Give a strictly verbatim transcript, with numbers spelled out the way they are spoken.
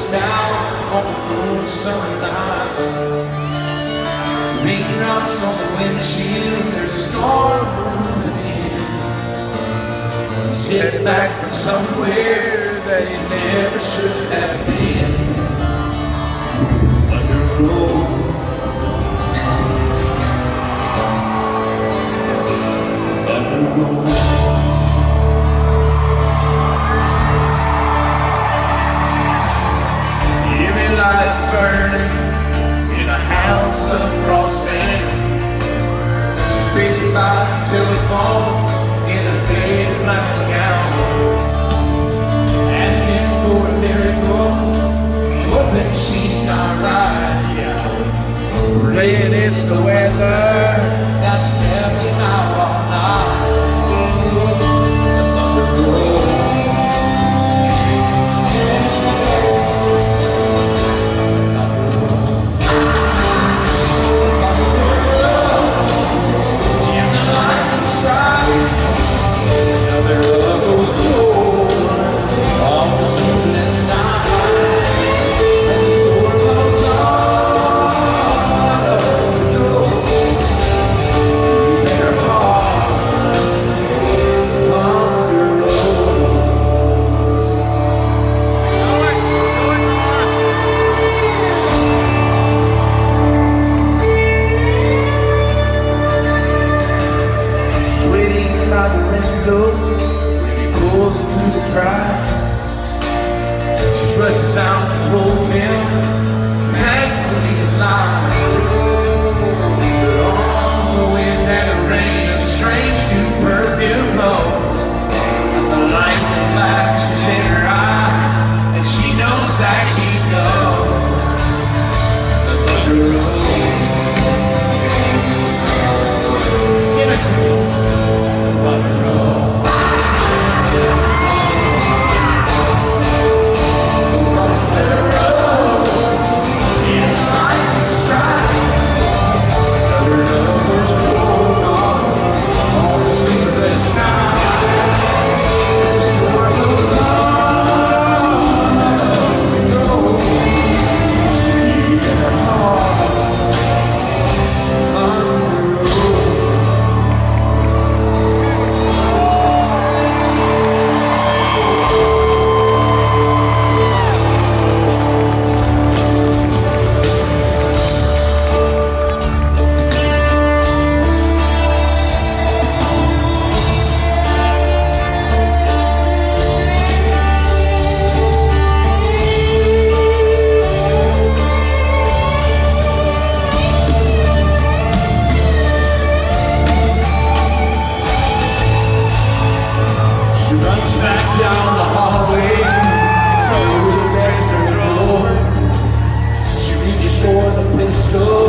down on the cool summer night. Raindrops on the windshield, there's a storm moving in. He's heading back from somewhere that he never should have been. Under the road, under the road. Lights burning in a house across town. She's busy by the telephone in a faded black gown, asking for a miracle, hoping she's not right. Yeah, praying it's the weather that's kept me out all night. When he pulls into the drive, she rushes out to hold him, thankful he's alive. But on the wind and the rain, a strange new perfume blows. The light that flashes in her eyes, and she knows that he knows. The thunder rolls. Give it to me. The thunder rolls. Down the hallway, through the desert road, she reaches for the pistol.